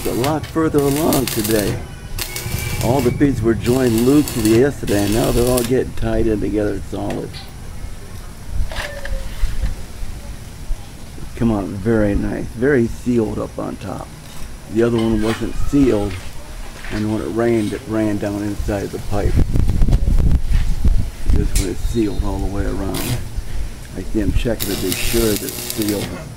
a lot further along today. All the pieces were joined loosely yesterday, and now they're all getting tied in together solid. Come on, very nice, very sealed up on top. The other one wasn't sealed, and when it ran down inside the pipe. This one is sealed all the way around. I see them checking to be sure that it's sealed.